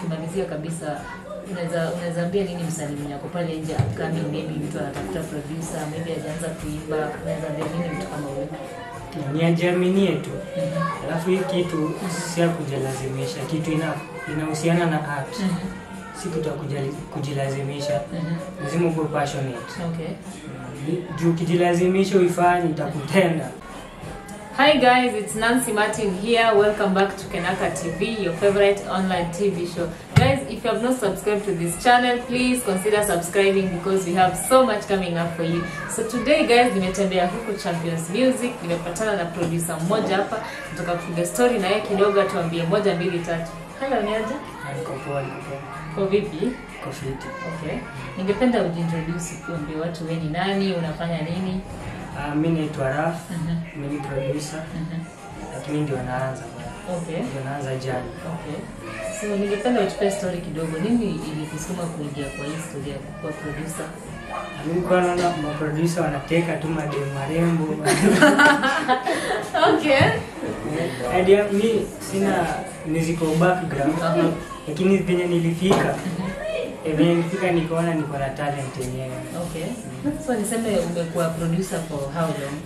tukimalizia kabisa unaweza ambia nini msanii yako pale nje upcoming, maybe mtu anatafuta producer, maybe hajaanza kuimba, unaweza ambia nini mtu kama wewe? Ni ajiaminie tu. Alafu hii kitu si ya kujilazimisha, kitu inahusiana na art. Si kitu kujilazimisha. Lazima uwe passionate. Okay. Juu ukijilazimisha uifanye itakutenda. Hi guys, it's Nancy Martin here. Welcome back to Kenaka TV, your favorite online TV show. Guys, if you have not subscribed to this channel, please consider subscribing because we have so much coming up for you. So today guys, nimetembea huku Champions Music, nimepatana na producer mmoja hapa, nataka kupiga story na yeye kidogo atuambie 1 2 3. Hello, ni aje? Niko poa. Kwa vipi? Kwa fiti. Okay. Ningependa ujiintroduce kuambia watu wewe ni nani, unafanya nini? Mimi naitwa Ralf, mimi ni producer. Lakini ndio naanza bwana. Okay. Ndio naanza jana. Okay. So ningependa utupe story kidogo. Nini ilikusukuma kuingia kwa hii story ya kuwa producer? Mimi kwa naona producer wanateka tu mademu marembo. Okay. Idea mimi sina musical background. Lakini venye nilifika nikaona niko na talent yenyewe. Okay. So niseme umekuwa producer for how long?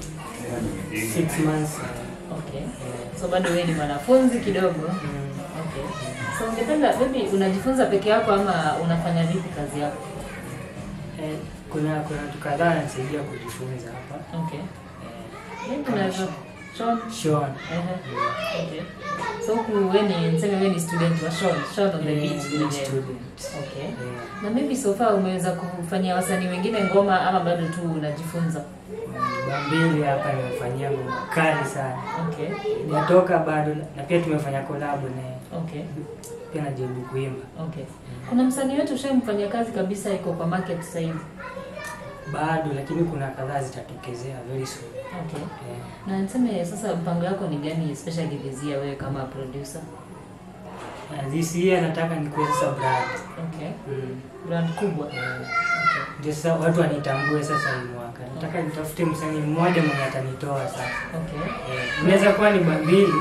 6 months. Okay. So bado wewe ni mwanafunzi kidogo. Okay. So ungependa maybe unajifunza peke yako ama unafanya vipi kazi yako? Kuna watu kadhaa wanasaidia kujifunza hapa. Okay. Kuna Sean. Okay. So wewe ni student wa Sean on the beat student. Okay. Na maybe so far umeweza kufanyia wasanii wengine ngoma ama bado tu unajifunza? Bambili hapa nimefanyia ngoma kali sana. Okay. Natoka bado na pia tumefanya collab naye. Okay. Pia najaribu kuimba. Okay. Kuna msanii wetu ushamfanyia kazi kabisa iko kwa market sasa hivi? Bado, lakini kuna kadhaa zitatokezea very soon. Okay. Na niseme sasa mpango yako ni gani especially this year wewe kama producer? This year nataka nikuwe sasa brand. Okay. Brand kubwa. Okay. Ndio sasa watu wanitambue sasa hii mwaka. Nataka nitafute msanii mmoja mwenye atanitoa sasa. Okay. Inaweza kuwa ni Bambili.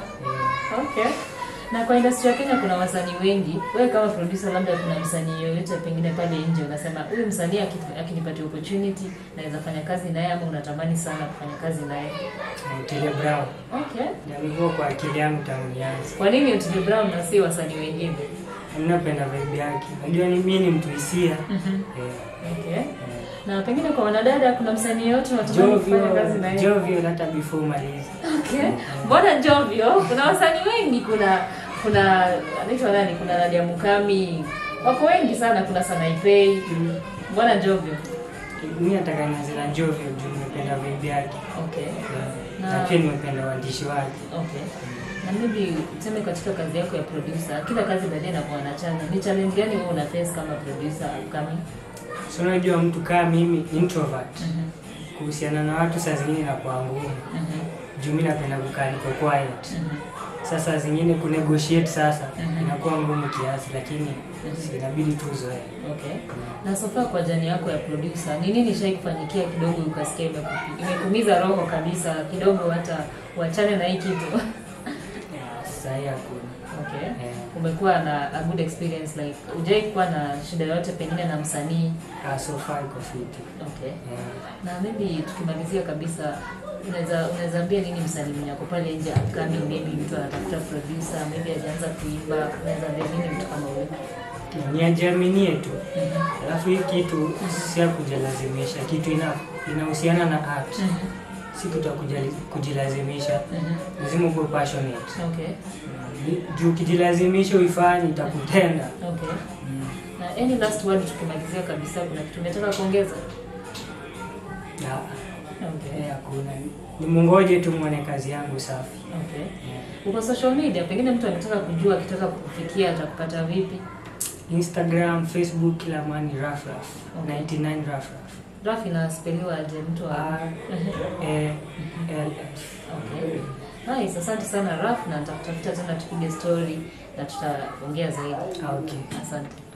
Okay. Na kwa industry ya Kenya kuna wasanii wengi. Wewe kama producer labda kuna msanii yoyote pengine pale nje unasema huyu msanii akinipatia opportunity naweza fanya kazi naye ama unatamani sana kufanya kazi naye? Otile Brown. Okay. Ndio kwa akili yangu tangu nianze. Kwa nini Otile Brown na si wasanii wengine? Mimi napenda vibe yake. Unajua ni mimi ni mtu hisia. Okay. Na pengine kwa wanadada kuna msanii yote unatamani kufanya kazi naye? Jovio hata before maliza. Okay. Mbona Jovio? Kuna wasanii wengi, kuna anaitwa nani? Kuna Nadia Mukami. Wako wengi sana, kuna Sanaipei. Mbona Jovio? Mimi nataka nianze na Jovio juu nimependa vibe yake. Okay. Na pia nimependa uandishi wake. Okay. Na maybe tuseme katika kazi yako ya producer, kila kazi baadaye inakuwa na challenge. Ni challenge gani wewe una face kama producer upcoming? So unajua mtu kama mimi introvert. Kuhusiana na watu saa zingine inakuwa ngumu. Juu mimi napenda kukaa niko quiet. Sasa zingine kunegotiate sasa inakuwa ngumu kiasi lakini inabidi tu uzoe. Okay. Na so far kwa jani yako ya producer, ni nini shaikufanyikia kidogo ukasikia imekumiza roho kabisa kidogo hata uachane na hii kitu? Sasa hakuna. Okay. Umekuwa na a good experience like hujaikuwa na shida yote pengine na msanii? So far iko fiti. Okay. Na maybe tukimalizia kabisa unaweza ambia nini msanii yako pale nje upcoming, maybe mtu anatafuta producer, maybe hajaanza kuimba, unaweza ambia nini mtu kama wewe? Ni ajiaminie tu. Alafu hii kitu si ya kujilazimisha, kitu inahusiana na art. Si kitu kujilazimisha. Lazima uwe passionate. Okay. Juu ukijilazimisha uifanye itakutenda. Okay. Na any last word tukimalizia kabisa, kuna kitu unataka kuongeza? Okay. Hakuna. Ni mungoje tu muone kazi yangu safi. Okay. Uko social media, pengine mtu anataka kujua akitaka kukufikia atakupata vipi? Instagram, Facebook, kila mahali Ralf. 99 Ralf. Ralf inaspeliwa aje mtu wa? Okay. Nice, asante sana Ralf, na nitakutafuta tena tupige story na tutaongea zaidi. Okay. Asante.